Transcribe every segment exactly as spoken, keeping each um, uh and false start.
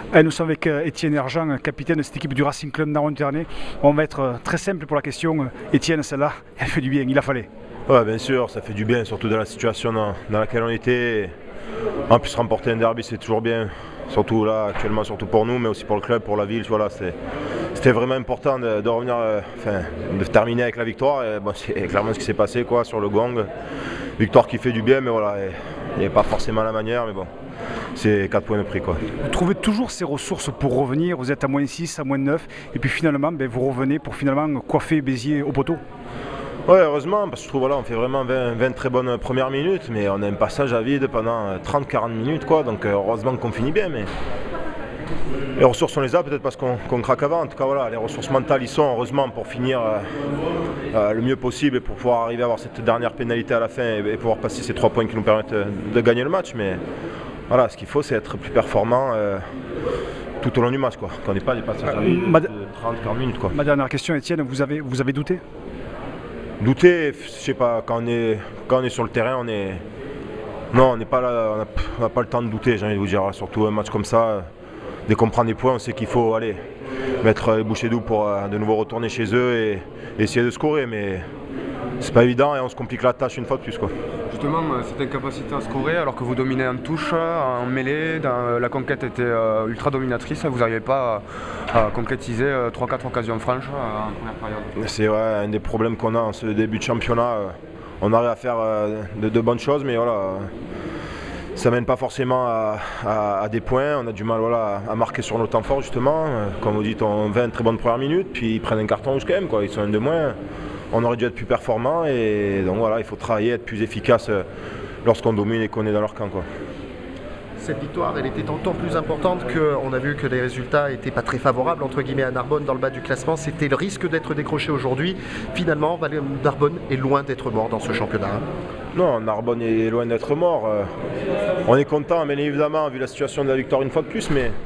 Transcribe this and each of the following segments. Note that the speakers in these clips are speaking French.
Et nous sommes avec Étienne Hergent, capitaine de cette équipe du Racing Club Narbonne-Ternay. On va être très simple pour la question. Étienne, celle-là, elle fait du bien, il a fallu. Ouais, bien sûr, ça fait du bien, surtout dans la situation dans, dans laquelle on était. En plus, remporter un derby, c'est toujours bien. Surtout là, actuellement, surtout pour nous, mais aussi pour le club, pour la ville. Voilà, c'était vraiment important de, de revenir, euh, enfin, de terminer avec la victoire. Et, bon, c'est clairement ce qui s'est passé quoi, sur le gong. Victoire qui fait du bien, mais voilà, il n'y a pas forcément la manière, mais bon. C'est quatre points de prix. Quoi. Vous trouvez toujours ces ressources pour revenir, vous êtes à moins six, à moins neuf, et puis finalement ben, vous revenez pour finalement coiffer Béziers au poteau. Oui, heureusement, parce que je trouve voilà, on fait vraiment vingt, vingt très bonnes premières minutes, mais on a un passage à vide pendant trente à quarante minutes, quoi, donc heureusement qu'on finit bien. Mais les ressources on les a peut-être parce qu'on qu'on craque avant. En tout cas, voilà, les ressources mentales y sont, heureusement, pour finir euh, euh, le mieux possible et pour pouvoir arriver à avoir cette dernière pénalité à la fin et, et pouvoir passer ces trois points qui nous permettent de gagner le match. Mais voilà, ce qu'il faut, c'est être plus performant euh, tout au long du match, quoi. Qu'on n'ait pas des passages à vide de trente à quarante minutes, quoi. Ma dernière question, Étienne, vous avez, vous avez douté? Douter, je sais pas, quand on est, quand on est sur le terrain, on est. Non, on n'est pas là, on n'a pas le temps de douter, j'ai envie de vous dire. Surtout un match comme ça, dès qu'on prend des points, on sait qu'il faut aller mettre les bouchées doubles pour euh, de nouveau retourner chez eux et, et essayer de scorer. Mais c'est pas évident et on se complique la tâche une fois de plus, quoi. Justement, cette incapacité à scorer alors que vous dominez en touche, en mêlée, dans, la conquête était euh, ultra dominatrice, vous n'arrivez pas à, à concrétiser euh, trois quatre occasions franches euh, en première période. C'est ouais, un des problèmes qu'on a en ce début de championnat. Euh, on arrive à faire euh, de, de bonnes choses, mais voilà, euh, ça mène pas forcément à, à, à des points. On a du mal voilà, à marquer sur nos temps forts justement. Euh, comme vous dites, on vingt très bonnes premières minutes, puis ils prennent un carton rouge quand même, quoi. Ils sont un de moins. On aurait dû être plus performant et donc voilà, il faut travailler, être plus efficace lorsqu'on domine et qu'on est dans leur camp, quoi. Cette victoire, elle était d'autant plus importante qu'on a vu que les résultats n'étaient pas très favorables entre guillemets à Narbonne dans le bas du classement. C'était le risque d'être décroché aujourd'hui. Finalement, Narbonne est loin d'être mort dans ce championnat. Non, Narbonne est loin d'être mort. On est content, bien évidemment, vu la situation de la victoire une fois de plus, mais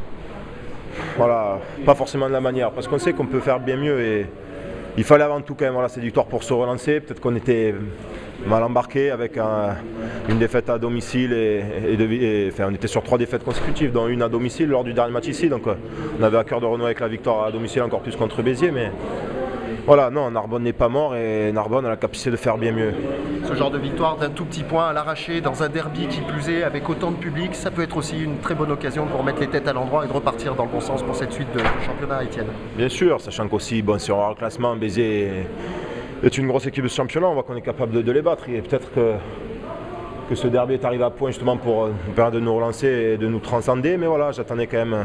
voilà, pas forcément de la manière, parce qu'on sait qu'on peut faire bien mieux et il fallait avant tout quand même voilà, cette victoire pour se relancer. Peut-être qu'on était mal embarqué avec un, une défaite à domicile et, et, de, et enfin, on était sur trois défaites consécutives, dont une à domicile lors du dernier match ici. Donc on avait à cœur de renouer avec la victoire à domicile encore plus contre Béziers. Mais voilà, non, Narbonne n'est pas mort et Narbonne a la capacité de faire bien mieux. Ce genre de victoire d'un tout petit point à l'arraché dans un derby qui plus est avec autant de public, ça peut être aussi une très bonne occasion pour mettre les têtes à l'endroit et de repartir dans le bon sens pour cette suite de championnat, Étienne. Bien sûr, sachant qu'aussi, bon, si on regarde le classement, Béziers est une grosse équipe de championnat, on voit qu'on est capable de, de les battre. Et peut-être que, que ce derby est arrivé à point justement pour nous permettre de nous relancer et de nous transcender. Mais voilà, j'attendais quand même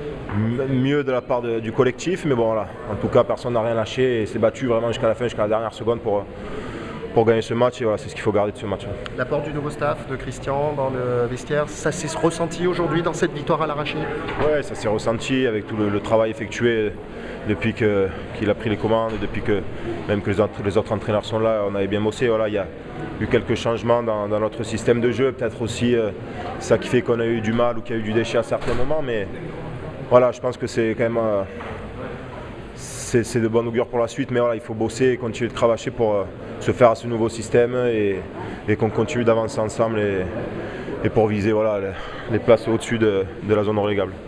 mieux de la part de, du collectif. Mais bon, voilà, en tout cas, personne n'a rien lâché et s'est battu vraiment jusqu'à la fin, jusqu'à la dernière seconde pour, pour gagner ce match. Et voilà, c'est ce qu'il faut garder de ce match. L'apport du nouveau staff, de Christian dans le vestiaire, ça s'est ressenti aujourd'hui dans cette victoire à l'arraché? Oui, ça s'est ressenti avec tout le, le travail effectué depuis que, qu'il a pris les commandes, depuis que même que les autres, les autres entraîneurs sont là, on avait bien bossé. Voilà, il y a eu quelques changements dans, dans notre système de jeu, peut-être aussi euh, ça qui fait qu'on a eu du mal ou qu'il y a eu du déchet à certains moments, mais voilà, je pense que c'est quand même euh, c'est, c'est de bon augure pour la suite, mais voilà, il faut bosser et continuer de travailler pour euh, se faire à ce nouveau système et, et qu'on continue d'avancer ensemble et, et pour viser voilà, les, les places au-dessus de, de la zone relégable.